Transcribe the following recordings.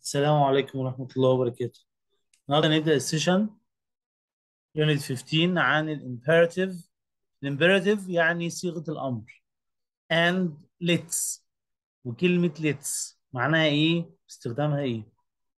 السلام عليكم ورحمة الله وبركاته. النهارده نبدأ السيشن يونت 15 عن الامبيراتيف. الامبيراتيف يعني صيغة الأمر and let's. وكلمة let's معناها إيه؟ استخدامها إيه؟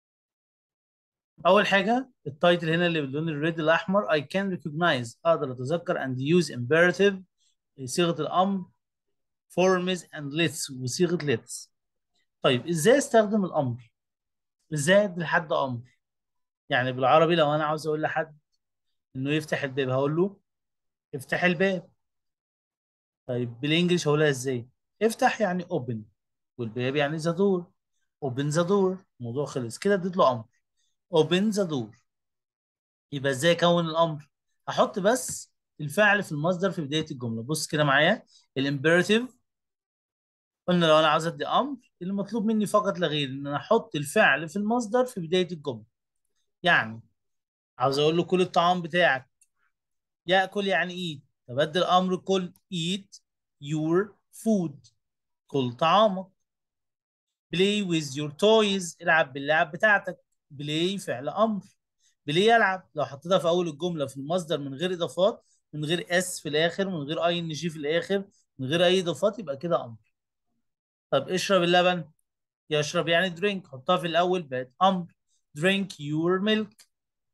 أول حاجة التايتل هنا اللي باللون الريد الأحمر I can recognize، أقدر أتذكر and use imperative صيغة الأمر forms and let's وصيغة let's. طيب إزاي أستخدم الأمر؟ إزاي أدي لحد أمر؟ يعني بالعربي لو أنا عاوز أقول لحد إنه يفتح الباب هقول له افتح الباب. طيب بالانجلش هقولها ازاي؟ افتح يعني open، والباب يعني the door. open the door، الموضوع خلص كده، اديت له امر open the door. يبقى ازاي اكون الامر؟ هحط بس الفعل في المصدر في بدايه الجمله. بص كده معايا، الامبيراتيف قلنا لو انا عاوز ادي امر اللي مطلوب مني فقط لا غير ان انا احط الفعل في المصدر في بدايه الجمله. يعني عاوز اقول له كل الطعام بتاعك، ياكل يعني eat، فبدل الامر كل eat your food، كل طعامك. play with your toys، العب باللعب بتاعتك. play فعل امر، play يلعب. لو حطيتها في اول الجمله في المصدر من غير اضافات، من غير اس في الاخر، من غير اي ان جي في الاخر، من غير اي اضافات، يبقى كده امر. طب اشرب اللبن، يشرب يعني drink، حطها في الاول بقت امر. drink your milk.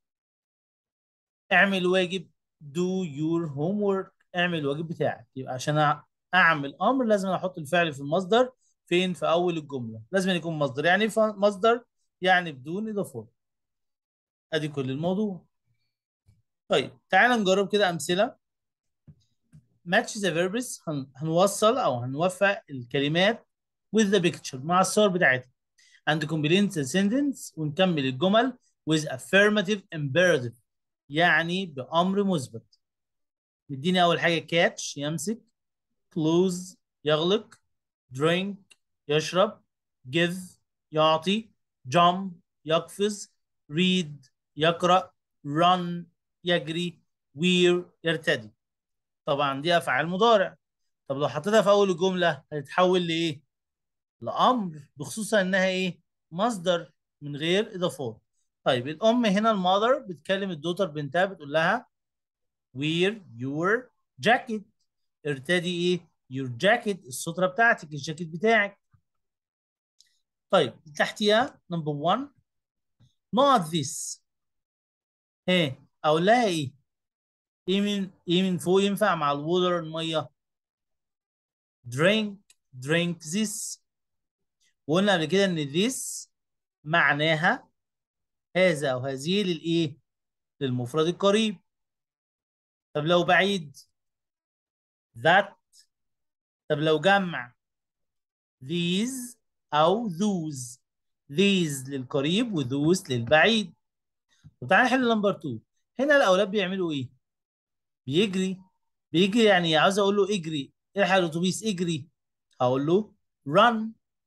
اعمل واجب، do your homework، اعمل الواجب بتاعك. يبقى عشان اعمل امر لازم احط الفعل في المصدر. فين؟ في اول الجمله لازم يكون مصدر. يعني مصدر يعني بدون اضافات. ادي كل الموضوع. طيب تعال نجرب كده امثله. match the verbs، هنوصل او هنوفق الكلمات with the picture مع الصور بتاعتها and complete the sentence، ونكمل الجمل with affirmative imperative يعني بامر مثبت. مديني اول حاجه catch يمسك، close يغلق، drink يشرب، give يعطي، jump يقفز، read يقرأ، run يجري، wear يرتدي. طبعا دي أفعال مضارع. طب لو حطيتها في أول الجملة هتتحول لإيه؟ لأمر، بخصوصا إنها إيه؟ مصدر من غير إضافات. طيب الأم هنا المادر بتكلم الدوتر بنتها، بتقول لها wear your jacket، ارتدي ايه؟ your jacket، السترة بتاعتك، الجاكيت بتاعك. طيب تحتيها نمبر 1 not this. ايه اقول لها ايه؟ ايه من فوق ينفع مع الوودر الميه؟ drink، drink this. وقلنا قبل كده ان this معناها هذا او هذه للايه؟ للمفرد القريب. طب لو بعيد that. طب لو جمع these او those. these للقريب وthose للبعيد. طب تعالى نحل نمبر 2. هنا الاولاد بيعملوا ايه؟ بيجري. بيجري يعني عاوز اقول له اجري، الحق الاتوبيس اجري، هقول له run.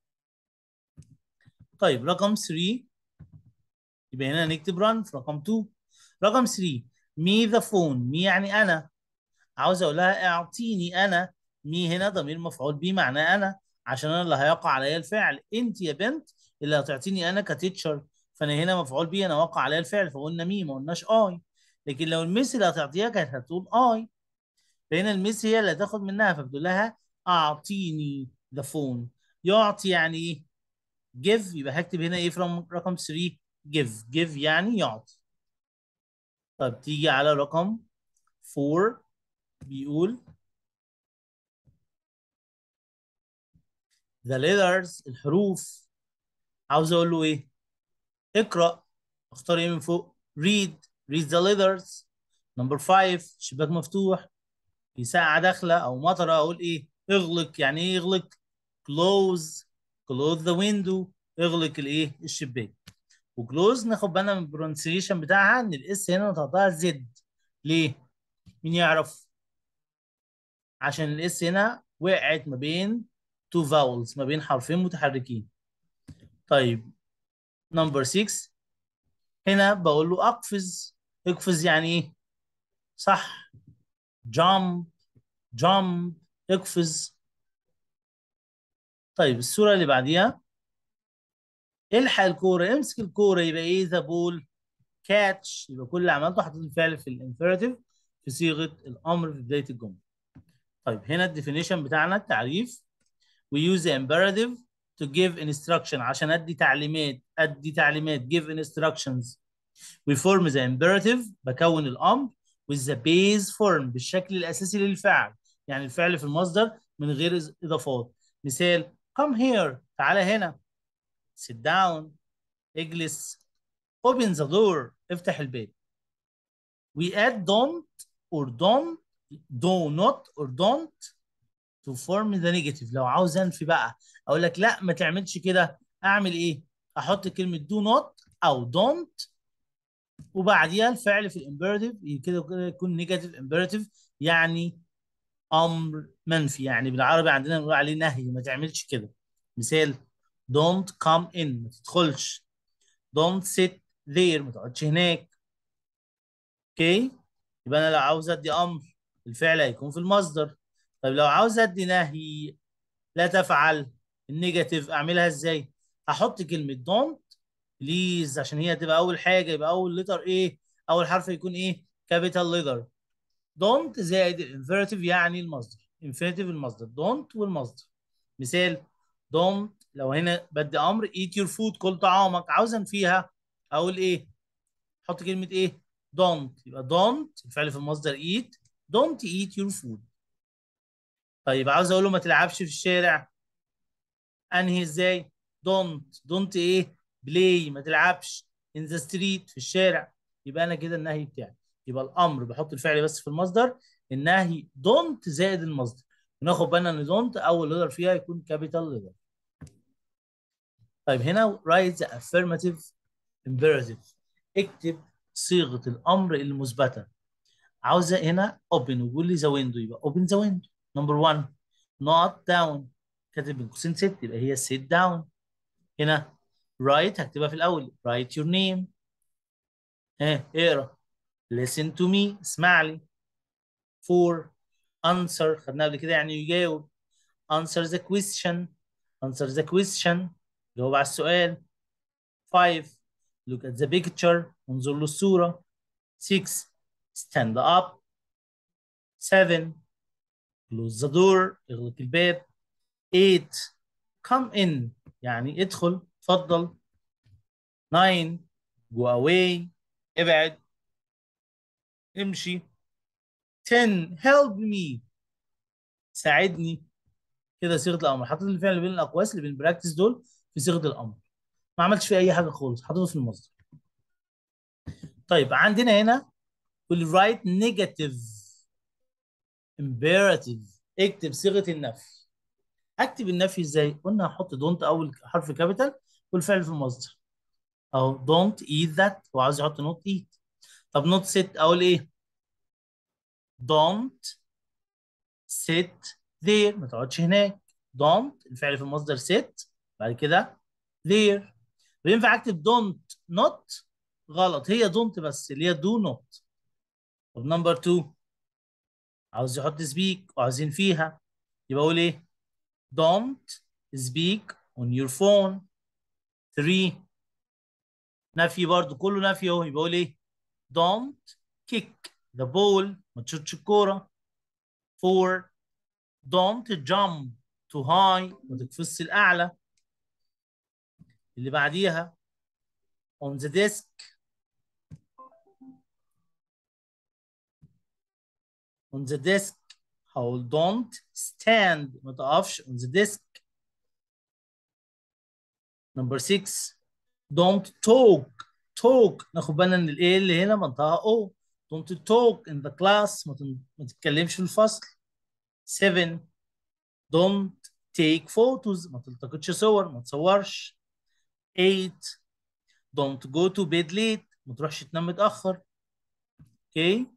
طيب رقم 3، يبقى هنا نكتب run في رقم 2. رقم 3 me the phone، me يعني انا، عاوز اقول لها اعطيني انا. me هنا ضمير مفعول به معناه انا، عشان انا اللي هيقع عليا الفعل. انت يا بنت اللي هتعطيني انا كتيتشر، فانا هنا مفعول به، انا وقع عليا الفعل، فقلنا مي ما قلناش اي. لكن لو الميس اللي هتعطيها كانت هتقول اي، فهنا الميس هي اللي هتاخد منها، فبتقول لها اعطيني ذا فون. يعطي يعني ايه؟ جيف. يبقى هكتب هنا ايه في رقم 3؟ جيف. جيف يعني يعطي. طب تيجي على رقم 4، بيقول the letters، الحروف. عاوز اقول له ايه؟ اقرا. اختار ايه من فوق؟ read. read the letters. نمبر 5 شباك مفتوح، في ساعة داخلة أو مطرة، أقول إيه؟ اغلق. يعني إيه يغلق؟ close. close the window، اغلق الإيه؟ الشباك. وكلوز ناخد بالنا من البرونسيشن بتاعها إن الإس هنا نطقها زد. ليه؟ مين يعرف؟ عشان الإس هنا وقعت ما بين تو فاولز، ما بين حرفين متحركين. طيب نمبر 6 هنا بقول له أقفز. اقفز يعني إيه؟ صح. jump. jump اقفز. طيب الصورة اللي بعديها الحق الكوره، امسك الكوره، يبقى ايه؟ ذا بول كاتش. يبقى كل اللي عملته حطيت الفعل في الامبيراتيف في صيغه الامر في بدايه الجمله. طيب هنا الديفينيشن بتاعنا التعريف. we use the imperative to give instruction عشان ادي تعليمات give instructions. we form the imperative بكون الامر with the base form بالشكل الاساسي للفعل، يعني الفعل في المصدر من غير اضافات. مثال come here، تعالى هنا. sit down، اجلس. open the door، افتح الباب. we add don't or don't do not or don't to form the negative. لو عاوز انفي بقى اقول لك لا ما تعملش كده، اعمل ايه؟ احط كلمه do not او don't وبعديها الفعل في الامبيراتيف كده كده يكون نيجاتيف امبيراتيف، يعني امر منفي. يعني بالعربي عندنا بنقول عليه نهي، ما تعملش كده. مثال don't come in، ما تدخلش. don't sit there، ما تقعدش هناك. اوكي، يبقى انا لو عاوز ادي امر الفعل هيكون في المصدر. طيب لو عاوز ادي نهي لا تفعل النيجاتيف اعملها ازاي؟ هحط كلمه دونت بليز عشان هي تبقى اول حاجه، يبقى اول لتر ايه؟ اول حرف يكون ايه؟ كابيتال لتر. دونت زائد الانفيرتيف يعني المصدر، انفينيتيف المصدر، دونت والمصدر. مثال دونت لو هنا بدي امر eat your food، كل طعامك، عاوزا فيها اقول ايه؟ حط كلمه ايه؟ دونت. يبقى دونت الفعل في المصدر eat، دونت eat your food. طيب عاوز اقول له ما تلعبش في الشارع، انهي ازاي؟ دونت ايه؟ بلاي، ما تلعبش. ان ذا ستريت، في الشارع. يبقى انا كده النهي بتاعي. يبقى الامر بحط الفعل بس في المصدر، النهي دونت زائد المصدر. وناخد بالنا ان دونت اول لتر فيها يكون كابيتال لتر. طيب هنا write the affirmative imperative، اكتب صيغه الامر المثبته. عاوزه هنا open وبيقول لي ذا ويندو، يبقى open ذا ويندو. نمبر 1 not down، كاتب بين قوسين ست، يبقى هي sit down. هنا write هكتبها في الأول write your name. ها اقرا listen to me، اسمع لي. 4 answer خدناها قبل كده يعني يجاوب. answer the question، answer the question، جاوب على السؤال. 5 look at the picture، انظر للصورة. 6 stand up. 7 close the door، اغلق الباب. 8 come in يعني ادخل، اتفضل. 9 go away، ابعد، امشي. 10 help me، ساعدني. كده صيغه الامر، حطيت الفعل اللي بين الاقواس اللي بين البراكتس دول في صيغه الامر، ما عملتش فيه اي حاجه خالص، حطيته في المصدر. طيب عندنا هنا والرايت نيجاتيف امبيراتيف، اكتب صيغه النفي. اكتب النفي ازاي؟ قلنا هحط دونت اول حرف كابيتال والفعل في المصدر اهو دونت ايت ذات، وعاوز يحط نوت ايت. طب نوت سيت اقول ايه؟ دونت sit there، ما تقعدش هناك. don't الفعل في المصدر sit، بعد كده there. وينفع اكتب don't not؟ غلط، هي don't بس اللي هي do not. طب نمبر 2 عاوز يحط speak وعاوزين فيها، يبقى اقول ايه؟ don't speak on your phone. 3 نفي برضو، كله نفي اهو، يبقى اقول ايه؟ don't kick the ball، ما تشوتش الكوره. 4 don't jump too high، ما تقفزش الاعلى. اللي بعديها on the desk، on the desk هقول don't stand، ما تقفش on the desk. number 6 don't talk ناخد بالنا ان الايه اللي هنا منطقه او. don't talk in the class، ما تتكلمش في الفصل. 7 don't take photos، ما تلتقطش صور، ما تصورش. 8 don't go to bed late، ما تروحش تنام متأخر. اوكي.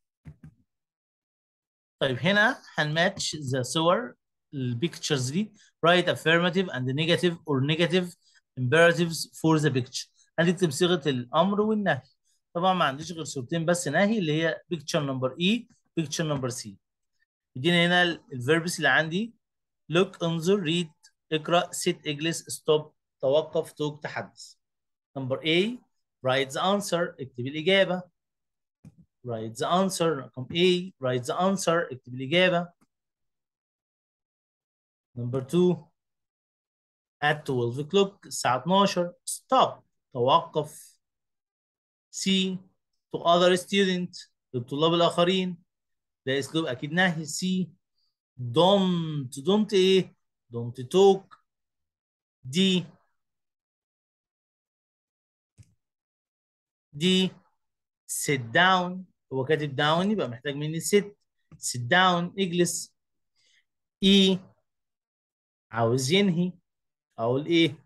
طيب هنا هنماتش ذا صور البيكتشرز دي. write affirmative and negative or negative imperatives for the picture. هنكتب صيغة الأمر والنهي. طبعا ما عنديش غير صورتين بس نهي، اللي هي picture number E picture number C. يدينا هنا الفيربس اللي عندي look انظر read اقرأ sit اجلس stop توقف توك تحدث. نمبر A write the answer اكتب الإجابة. write the answer رقم A write the answer اكتب الإجابة. نمبر 2 at 12 o'clock الساعة 12 stop توقف. C to other student للطلاب الآخرين ده أسلوب أكيد نهي. C don't إيه don't talk. D sit down هو كاتب down يبقى محتاج مني sit down اجلس. E عاوز ينهي اقول ايه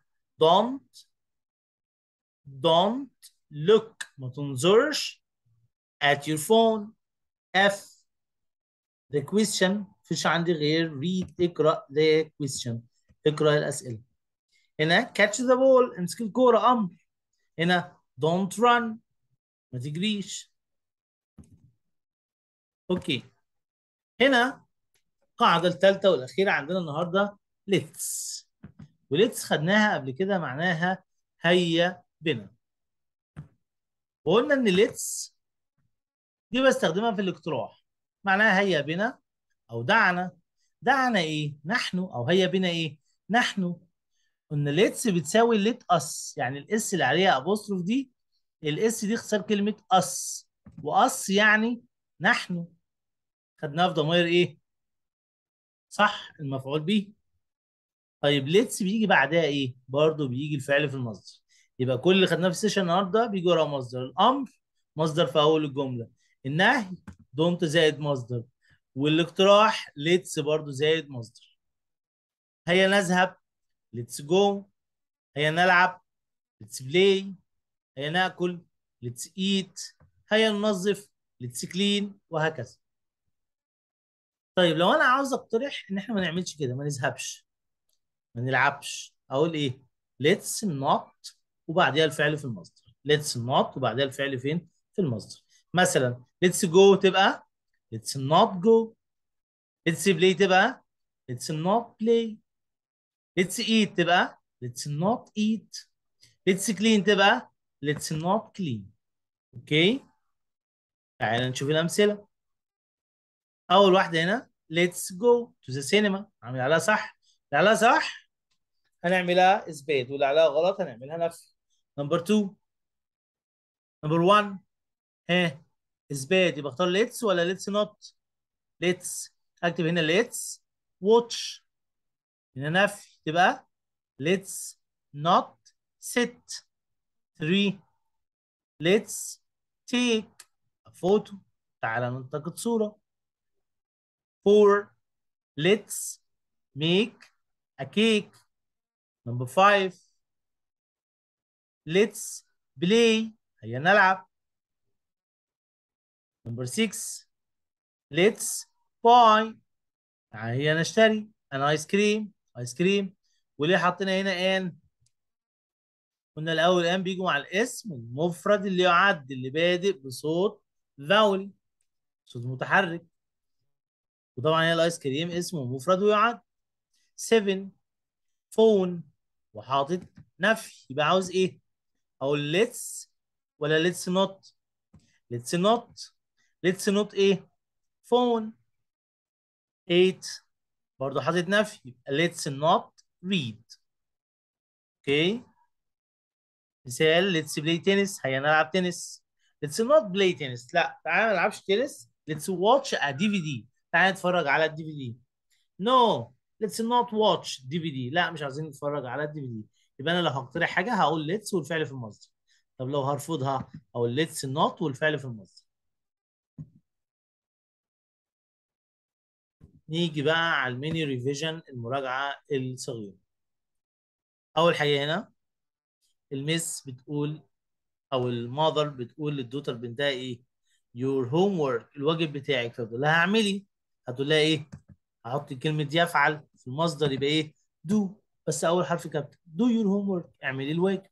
don't look ما تنظرش at your phone. F the question مفيش عندي غير read اقرأ the question اقرأ الأسئلة. هنا catch the ball امسك الكورة أمر. هنا don't run ما تجريش. اوكي هنا القاعدة الثالثة والأخيرة عندنا النهاردة let's وليتس خدناها قبل كده معناها هيا بنا. وقلنا ان ليتس دي بستخدمها في الاقتراح معناها هيا بنا او دعنا. دعنا ايه نحن او هيا بنا ايه نحن. قلنا ليتس بتساوي ليت اس يعني الاس اللي عليها ابوستروف دي الاس دي اختصار كلمه اس واس يعني نحن. خدناها في ضمير ايه صح المفعول به. طيب ليتس بيجي بعدها ايه برضه بيجي الفعل في المصدر. يبقى كل اللي خدناه في السيشن النهارده بيجي ورا مصدر. الامر مصدر في اول الجمله. النهي دونت زائد مصدر. والاقتراح ليتس برضه زائد مصدر. هيا نذهب ليتس جو. هيا نلعب ليتس بلاي. هيا ناكل ليتس ايت. هيا ننظف ليتس كلين وهكذا. طيب لو انا عاوز اقترح ان احنا ما نعملش كده ما نذهبش ما نلعبش اقول ايه let's not وبعديها الفعل في المصدر. let's not وبعديها الفعل فين في المصدر. مثلا let's go تبقى let's not go. let's play تبقى let's not play. let's eat تبقى let's not eat. let's clean تبقى let's not clean. اوكي تعالى نشوف الامثله. اول واحده هنا let's go to the cinema عامل عليها صح. اللي عليها صح هنعملها اثبات واللي عليها غلط هنعملها نفي. نمبر 2 نمبر 1 ها اثبات يبقى اختار ليتس ولا ليتس نوت. ليتس اكتب هنا ليتس واتش. هنا نفي تبقى ليتس نوت sit. 3 ليتس تيك فوتو تعالى نلتقط صورة. 4 ليتس ميك a cake. نمبر 5 ليتس بلاي هيا نلعب. نمبر 6 ليتس باي هيا نشتري انا ايس كريم. وليه حطينا هنا ان قلنا الاول ان بيجوا مع الاسم المفرد اللي يعد اللي بادئ بصوت فاول صوت متحرك. وطبعا هي الايس كريم اسمه مفرد ويعد. 7 فون وحاطط نفي يبقى عاوز ايه اقول ليتس ولا ليتس نوت. ليتس نوت. ليتس نوت ايه فون. 8 برضه حاطط نفي يبقى ليتس نوت ريد. اوكي مثال ليتس بلاي تنس هيا نلعب تنس. ليتس نوت بلاي تنس لا تعالى ما نلعبش تنس. ليتس واتش ا دي في دي تعالى نتفرج على الدي في دي. نو ليتس نوت واتش دي في دي لا مش عايزين نتفرج على الدي في دي. يبقى انا لو هقترح حاجه هقول ليتس والفعل في المصدر. طب لو هرفضها اقول ليتس نوت والفعل في المصدر. نيجي بقى على الميني ريفيجن المراجعه الصغيره. اول حاجه هنا الميس بتقول او الماذر بتقول للدوتر بنتها ايه your homework الواجب بتاعك. فبتقول لها اعملي هتقول لها ايه هحط كلمه يفعل في المصدر يبقى ايه do بس اول حرف كابتن do your homework اعملي الواجب.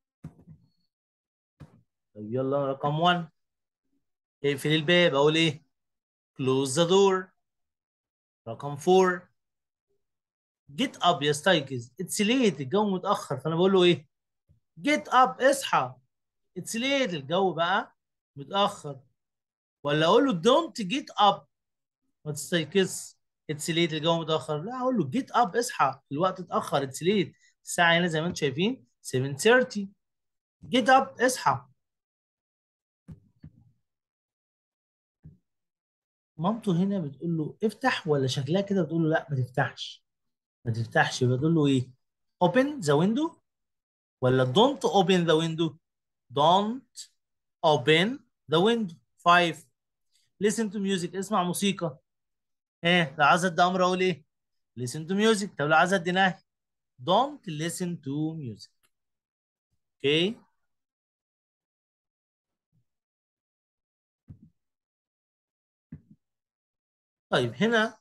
طب يلا رقم 1 اقفل الباب اقول ايه close the door. رقم 4 جيت اب يستيقظ. اتس ليت الجو متاخر، فانا بقول له ايه؟ جيت اب اصحى. اتس ليت الجو بقى متاخر. ولا اقول له دونت جيت اب ما تستيقظ. اتس ليت الجو متاخر. لا، اقول له جيت اب اصحى الوقت اتاخر. اتس ليت الساعه هنا زي ما انتم شايفين 7:30. جيت اب اصحى. مامته هنا بتقول له افتح، ولا شكلها كده بتقول له لا ما تفتحش. ما تفتحش. بتقول له ايه؟ open the window ولا don't open the window. don't open the window. 5. listen to music اسمع موسيقى. ايه لو عايز ادي امر اقول ايه؟ listen to music. طب لو عايز ادي نهي don't listen to music. اوكي. طيب هنا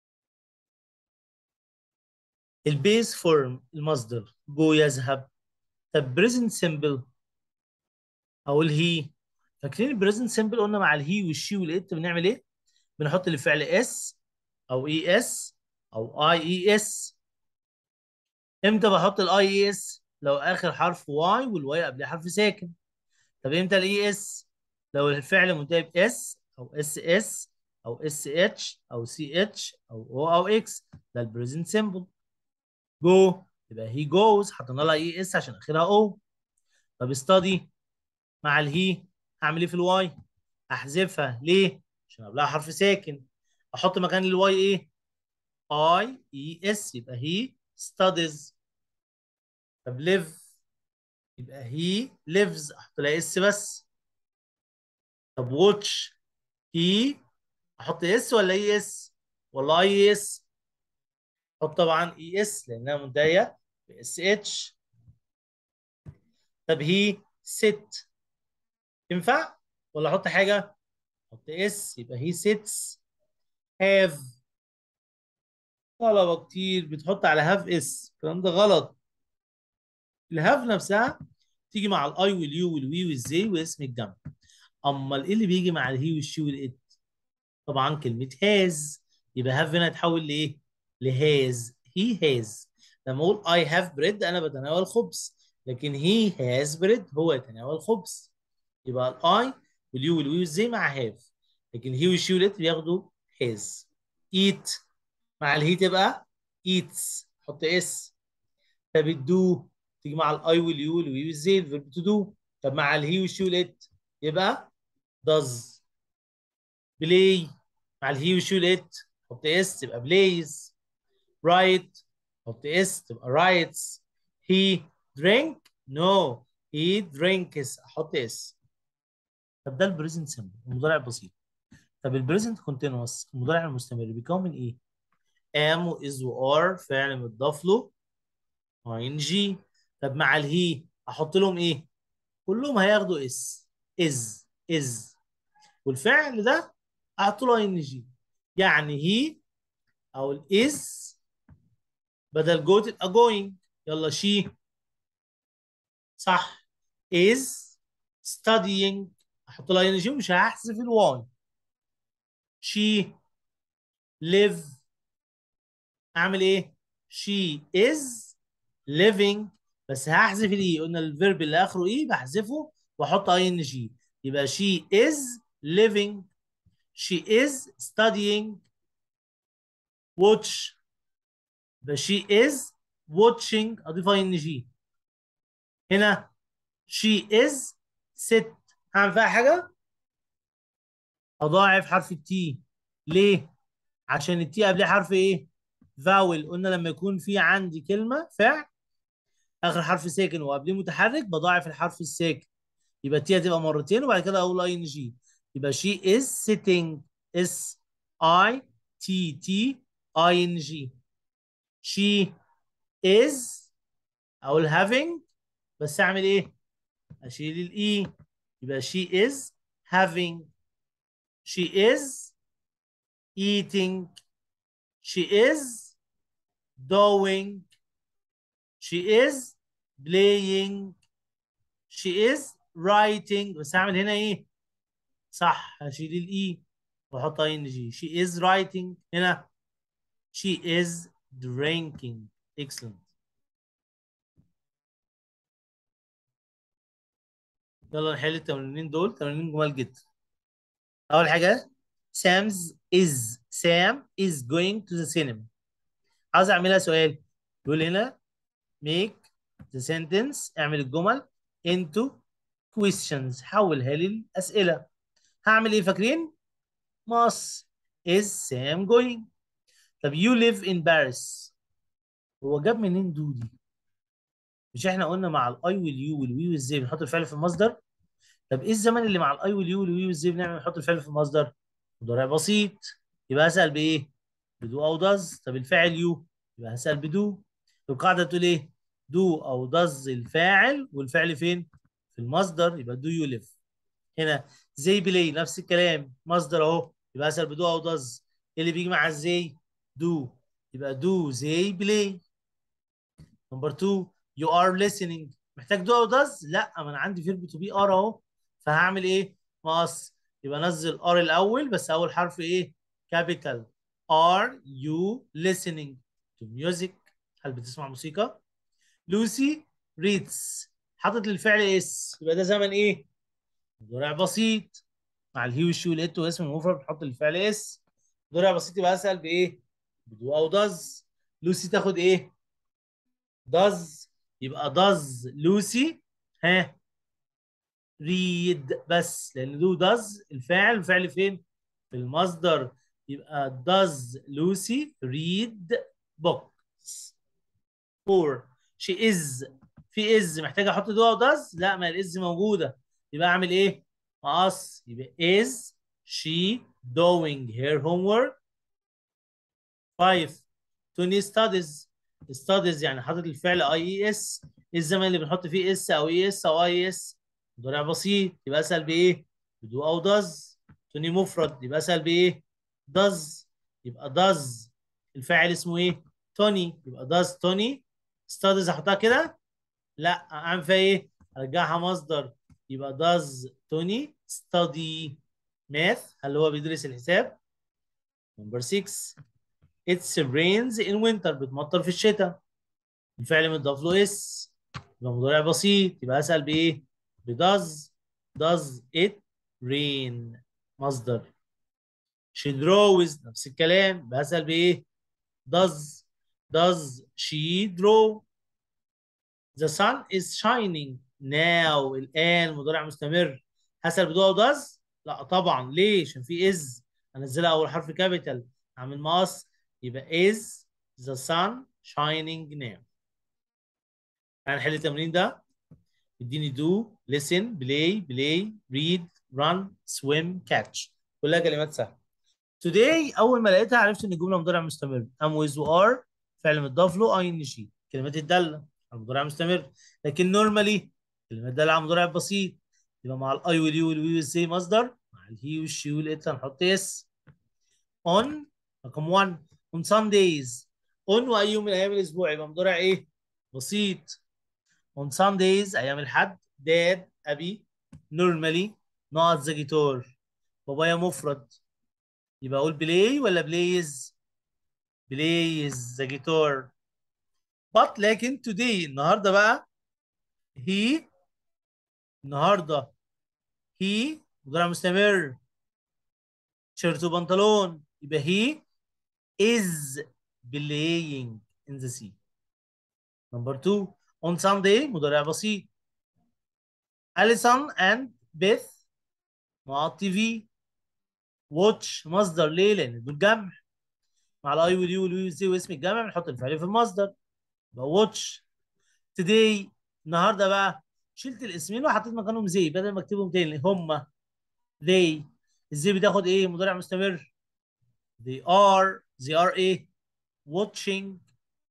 البيس فورم المصدر جو يذهب. طب بريزنت سيمبل اقول هي. فاكرين البريزنت سيمبل قلنا مع الهي والشي والات بنعمل ايه؟ بنحط الفعل اس او اي اس او اي اي اس. امتى بحط الاي اي اس؟ لو اخر حرف واي والواي قبل حرف ساكن. طب امتى الاي اس؟ لو الفعل منتهي باس او اس اس او اس اتش او سي اتش او او او اكس. ده البريزنت سيمبل. جو يبقى هي جوز، حطينا لها اي اس عشان اخرها او. طب استادي مع الهي هعمل ايه في الواي؟ احذفها ليه؟ عشان قبلها حرف ساكن. احط مكان الواي ايه؟ اي اي اس يبقى هي studies. طب live يبقى هي lives احط لها اس بس. طب watch هي احط اس ولا اي اس ولا اي اس؟ احط طبعا اي اس لانها منتهيه ب اس اتش. طب هي sit ينفع ولا احط حاجه؟ احط اس يبقى هي sits. have طلبه كتير بتحط على هاف اس، الكلام ده غلط. الهاف نفسها تيجي مع الاي واليو والوي والزي واسم الجمع. امال ايه اللي بيجي مع الهي والشي والات؟ طبعا كلمه هاز. يبقى هاف هنا تحول لايه؟ لهاز. هي هاز. لما اقول اي هاف بريد انا بتناول خبز، لكن هي هاز بريد هو يتناول خبز. يبقى الاي واليو والوي والزي مع هاف، لكن هي والشي والات بياخدوا هاز. ايت مع الهي تبقى ايتس حط اس. طب الدو تيجي مع الاي واليو والوي والزي الفيرب تو دو. طب مع الهي والشي والات يبقى does. بلاي مع الهي والشي والات حط اس تبقى بلايز. رايت حط اس تبقى رايتس. he drink no he drinks احط اس. طب ده البريزنت سيمبل المضارع البسيط. طب البريزنت كونتينوس المضارع المستمر بيكون من ايه؟ am و is و are فعل متضاف له اي ان جي. طب مع الهي احط لهم ايه؟ كلهم هياخدوا اس. از والفعل ده احط له اي ان جي. يعني هي او الاز بدل جو تبقى جوينج. يلا شي صح. is studying احط له اي ان جي ومش هحذف الواي. she live اعمل ايه؟ she is living بس هحذف الاي. قلنا الفيرب اللي اخره ايه بحذفه واحط اي ان جي. يبقى she is living. she is studying. watch يبقى she is watching اضيف اي ان جي. هنا she is sit هعمل فيها حاجه؟ اضاعف حرف التي. ليه؟ عشان التي قبليه حرف ايه؟ فاول. قلنا لما يكون في عندي كلمه فعل اخر حرف ساكن وقبليه متحرك بضاعف الحرف الساكن. يبقى التي هتبقى مرتين وبعد كده اقول اي ان جي. يبقى she is sitting. اس اي تي تي اي ان جي. she is اقول having بس اعمل ايه؟ اشيل الاي. يبقى she is having. she is eating. she is doing. she is playing. she is writing بس هعمل هنا ايه؟ صح هشيل الاي واحط اي ان جي. she is writing. هنا she is drinking. excellent. يلا نحل التمرينين دول، تمرينين جمال جدا. اول حاجه Sam is going to the cinema. عاوز اعملها سؤال. يقول هنا make the sentence، اعمل الجمل into questions، حولها لي الاسئله. هعمل ايه فاكرين؟ must is Sam going. طب you live in Paris، هو جاب منين دو دي؟ مش احنا قلنا مع الاي واليو والوي والزي بنحط الفعل في المصدر؟ طب ايه الزمن اللي مع الاي واليو والوي والزي بنعمل نحط الفعل في المصدر؟ مضارع بسيط. يبقى اسال بايه؟ بدو او داز. طب الفاعل يو، يبقى هسال بدو. القاعده تقول ايه؟ دو او داز الفاعل، والفعل فين؟ في المصدر، يبقى دو يو ليف. هنا زي بلاي نفس الكلام، مصدر اهو، يبقى اسال بدو او داز. ايه اللي بيجي مع الزي؟ دو، يبقى دو زي بلاي. نمبر 2 you are listening، محتاج do او does؟ لا، ما انا عندي فيرب تو بي ار اهو. فهعمل ايه؟ مقص. يبقى انزل ار الاول، بس اول حرف ايه؟ كابيتال. are you listening to music؟ هل بتسمع موسيقى؟ لوسي reads، حاطط للفعل اس، يبقى ده زمن ايه؟ مضارع بسيط. مع الهي والشي والات واسم المفرد بتحط للفعل اس. مضارع بسيط، يبقى اسال بايه؟ بدو او does. لوسي تاخد ايه؟ does، يبقى does لوسي ها read، بس لان دو does الفعل فين؟ في المصدر. يبقى does لوسي read books. 4 she is، في is محتاج احط دو او does؟ لا، ما الاز موجوده. يبقى اعمل ايه؟ مقص. يبقى is she doing her homework؟ 5 توني ستاديز. ستاديز يعني حاطط الفعل اي اي اس. ايه الزمن اللي بنحط فيه اس او اي اس او اي اس؟ مضارع بسيط، يبقى اسال بايه؟ بدو او داز. توني مفرد، يبقى اسال بايه؟ داز. يبقى داز الفاعل اسمه ايه؟ توني، يبقى داز توني ستاديز. احطها كده؟ لا، اعمل فيها ايه؟ ارجعها مصدر. يبقى داز توني ستادي ماث، هل هو بيدرس الحساب؟ نمبر 6 It's rains in winter، بتمطر في الشتاء. الفعل متضاف له اس، يبقى مضارع بسيط، يبقى اسال بايه؟ بداز. does it rain؟ مصدر. she draws نفس الكلام، بسال بايه؟ does she draw؟ the sun is shining now، الان مضارع مستمر. هسال بدو او does؟ لا طبعا، ليه؟ عشان في is، انزلها اول حرف كابيتال، اعمل مقص. يبقى is the sun shining now. هنحل التمرين ده. اديني do listen play read run swim catch، كلها كلمات سهله. today اول ما لقيتها عرفت ان الجمله مضارع مستمر. am with و are فعل متضاف له ing، كلمات الداله على مضارع مستمر. لكن normally كلمات داله على مضارع بسيط، يبقى مع الاي واليو والوي والزي مصدر، مع الهي والشي والات هنحط اس. on رقم 1 on Sundays، on واي يوم من ايام الاسبوع يبقى مضارع ايه؟ بسيط. on Sundays ايام الحد dad ابي normally not the guitar، بابايا مفرد، يبقى اقول بلاي ولا بلايز؟ بلايز the guitar. but لكن today النهارده بقى he، النهارده he مضارع مستمر، شيرت وبنطلون، يبقى he is playing in the sea. number 2 on Sunday مضارع بسيط. Alison and Beth مع التي في. واتش مصدر، ليه؟ لان دول جمع، مع الاي واليو والوي والزي واسم الجمع بنحط الفعل في المصدر، يبقى واتش. توداي النهارده بقى شلت الاسمين وحطيت مكانهم زي، بدل ما اكتبهم تاني هم they. الزي بتاخد ايه؟ مضارع مستمر. they are ايه؟ watching.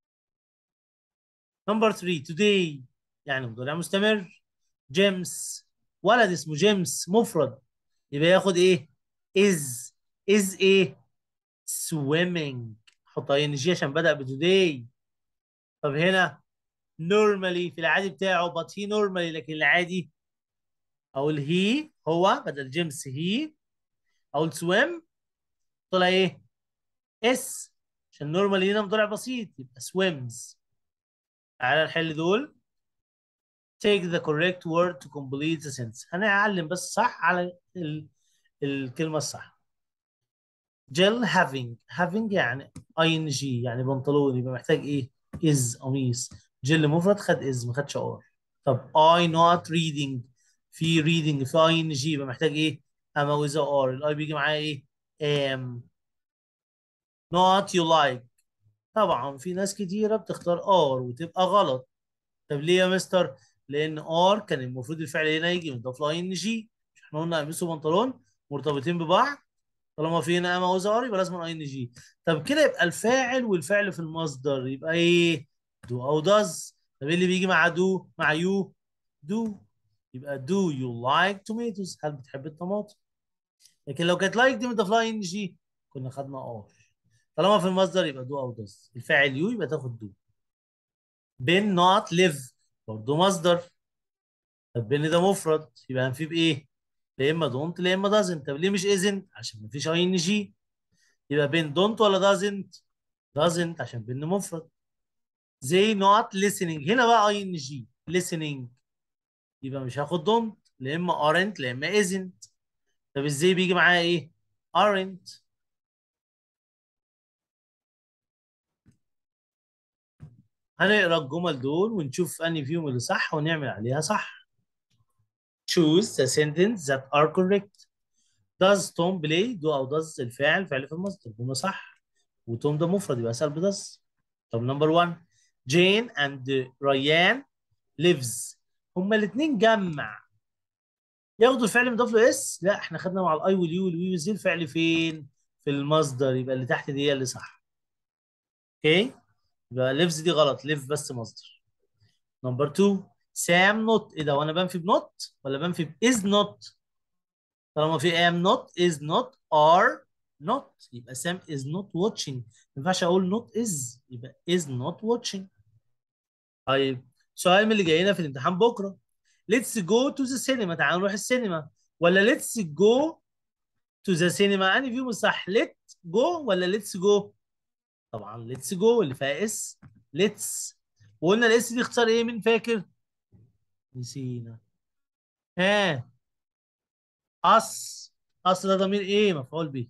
نمبر 3 today يعني مضارع مستمر. جيمس ولد اسمه جيمس مفرد، يبقى ياخد ايه؟ is ايه؟ swimming. حط اي ان جي عشان بدأ بتوداي. طب هنا normally في العادي بتاعه but he normally، لكن العادي اقول هي هو بدل جيمس هي، اقول swim طلع ايه؟ اس عشان نورمالي هنا مضارع بسيط يبقى swims. تعالى نحل دول. take the correct word to complete the sentence. هنعلم بس صح على الكلمة الصح. Jill having يعني ing يعني بنطلون، يبقى محتاج ايه؟ is قميص. جيل مفرد خد is ما خدش ار. طب I not reading، في reading في ing يبقى محتاج ايه؟ اما وإذا ار الاي بيجي معايا ايه؟ am. not you like، طبعا في ناس كتيرة بتختار ار وتبقى غلط. طب ليه يا مستر؟ لان ار كان المفروض الفعل هنا يجي مضاف له ing. مش احنا قلنا قميص وبنطلون مرتبطين ببعض؟ طالما في هنا اما وزار يبقى لازم اي ان جي. طب كده يبقى الفاعل والفعل في المصدر يبقى ايه؟ دو او داز. طب ايه اللي بيجي مع دو مع يو؟ دو. يبقى دو يو لايك توميتوز، هل بتحب الطماطم؟ لكن لو كانت لايك دي مضاف لها ان جي كنا خدنا ار. طالما في المصدر يبقى دو او داز، الفاعل يو يبقى تاخد دو. بين نوت ليف برضه مصدر. طب بين ده مفرد يبقى هنفيه بايه؟ لا اما دونت لا اما دازنت. طب ليه مش ازنت؟ عشان مفيش اي ان جي. يبقى بين دونت ولا دازنت؟ doesn't عشان بين مفرد. they not listening، هنا بقى اي ان جي listening، يبقى مش هاخد don't، لا اما aren't لا اما isn't. طب ازاي بيجي معايا ايه؟ aren't. هنقرا الجمل دول ونشوف انهي فيهم اللي صح ونعمل عليها صح. choose the sentence that are correct. does Tom play؟ do او does الفاعل فعل في المصدر جمله صح، وتوم ده مفرد يبقى اسال بدس. طب نمبر 1 Jane and Ryan lives، هما الاثنين جمع، ياخدوا الفعل مضاف له اس؟ لا احنا خدنا مع الاي واليو والوي والزي الفعل فين؟ في المصدر، يبقى اللي تحت دي هي اللي صح. اوكي، يبقى ليفز دي غلط، ليف بس مصدر. نمبر 2 سام نوت، ايه ده وانا بنفي بنوت ولا بنفي باز نوت؟ طالما في ام نوت از نوت ار نوت يبقى سام از نوت واتشنج، ما ينفعش اقول نوت از، يبقى از نوت واتشنج. طيب سؤال من اللي جاي لنا في الامتحان بكره. ليتس جو تو ذا سينما، تعالوا نروح السينما، ولا ليتس جو تو ذا سينما؟ انهي فيهم الصح؟ ليت جو ولا ليتس جو؟ طبعا ليتس جو اللي فيها اس. ليتس. وقلنا الاس دي اختصار ايه؟ مين فاكر؟ نسينا. ها. اس. اس ده ضمير ايه؟ مفعول به.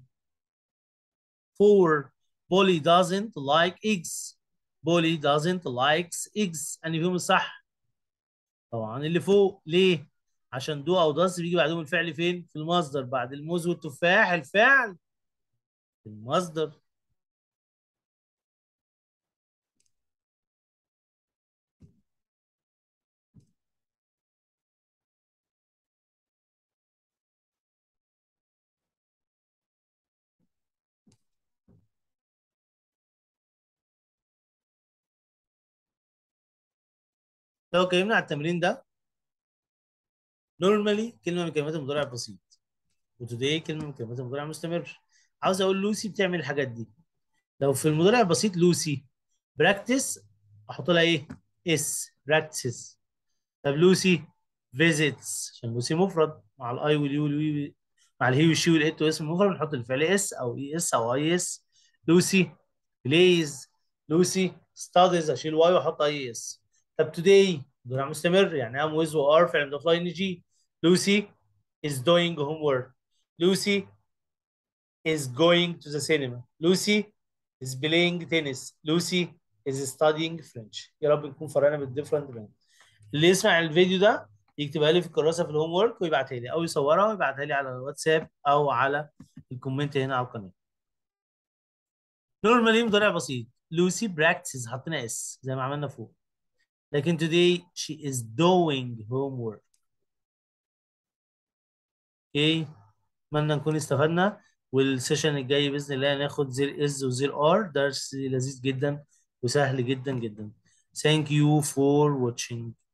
فور. بولي doesn't like eggs. بولي doesn't likes eggs، انهي فيهم الصح؟ طبعا اللي فوق. ليه؟ عشان دو او داس بيجي بعدهم الفعل فين؟ في المصدر، بعد الموز والتفاح الفعل في المصدر. لو اتكلمنا على التمرين ده، نورمالي كلمه من كلمات المضارع البسيط، وتوداي كلمه من كلمات المضارع المستمر. عاوز اقول لوسي بتعمل الحاجات دي. لو في المضارع البسيط لوسي براكتس احط لها ايه؟ اس براكتسز. طب لوسي فيزيتس، عشان لوسي مفرد مع الاي واليو والوي مع الهي والشي والات واسم مفرد نحط الفعل اس او اي اس او اي اس. لوسي بلايز. لوسي ستاديز اشيل واي واحط اي اس. طب توداي مضارع مستمر يعني ام ويز وار فعل مضاف له ان جي. لوسي is doing homework. Lucy is going to the cinema. Lucy is playing tennis. Lucy is studying French. يا رب نكون فرقنا بالديفرنت بين. اللي يسمع الفيديو ده يكتبها لي في الكراسة في الهوم ورك ويبعتها لي، او يصورها ويبعتها لي على الواتساب او على الكومنت هنا على القناة. نورمالي مضارع بسيط. لوسي براكتسز حطينا اس زي ما عملنا فوق. لكن today she is doing homework. اوكي، اتمنى نكون استفدنا. والسيشن الجاي باذن الله هناخد زير از وزير ار، درس لذيذ جدا وسهل جدا جدا. Thank you for watching.